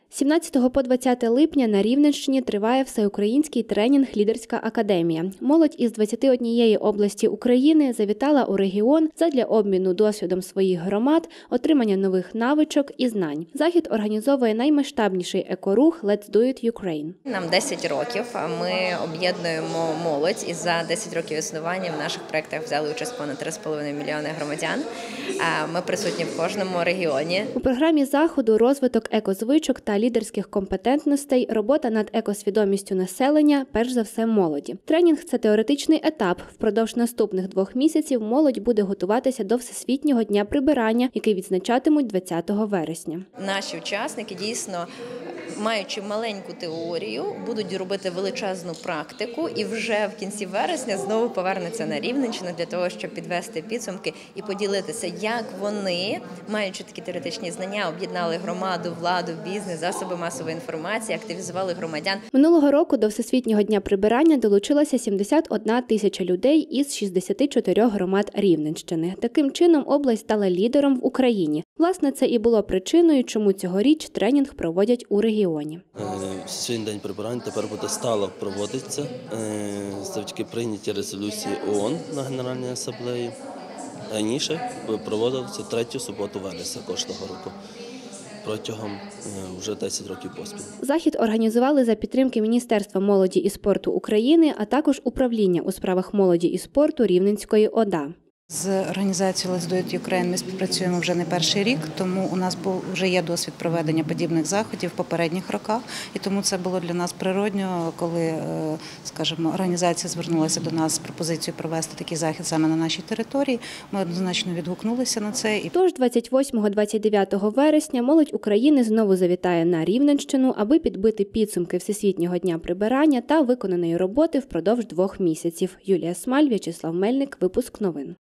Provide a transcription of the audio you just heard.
17 по 20 липня на Рівненщині триває всеукраїнський тренінг «Лідерська академія». Молодь із 21 області України завітала у регіон задля обміну досвідом своїх громад, отримання нових навичок і знань. Захід організовує наймасштабніший екорух «Let's do it Ukraine». Нам 10 років, ми об'єднуємо молодь і за 10 років існування в наших проєктах взяли участь понад 3,5 мільйони громадян. Ми присутні в кожному регіоні. У програмі заходу розвиток екозвичок та лідерських компетентностей, робота над екосвідомістю населення, перш за все молоді. Тренінг – це теоретичний етап. Впродовж наступних 2 місяців молодь буде готуватися до Всесвітнього дня прибирання, який відзначатимуть 20 вересня. Наші учасники дійсно, маючи маленьку теорію, будуть робити величезну практику і вже в кінці вересня знову повернуться на Рівненщину для того, щоб підвести підсумки і поділитися, як вони, маючи такі теоретичні знання, об'єднали громаду, владу, бізнес, засоби масової інформації, активізували громадян. Минулого року до Всесвітнього дня прибирання долучилася 71 тисяча людей із 64 громад Рівненщини. Таким чином область стала лідером в Україні. Власне, це і було причиною, чому цьогоріч тренінг проводять у регіоні. Всесвітній день прибирання тепер буде стало проводитися завдяки прийнятій резолюції ООН на Генеральній асамблеї. Раніше проводилося 3-ю суботу вересня кожного року. Протягом вже 10 років поспіль. Захід організували за підтримки Міністерства молоді і спорту України, а також Управління у справах молоді і спорту Рівненської ОДА. З організацією Let's do it Ukraine ми співпрацюємо вже не перший рік, тому у нас вже є досвід проведення подібних заходів в попередніх роках. І тому це було для нас природньо, коли, скажімо, організація звернулася до нас з пропозицією провести такий захід саме на нашій території. Ми однозначно відгукнулися на це. Тож 28-29 вересня молодь України знову завітає на Рівненщину, аби підбити підсумки Всесвітнього дня прибирання та виконаної роботи впродовж 2 місяців. Юлія Смаль, В'ячеслав Мельник, випуск новин.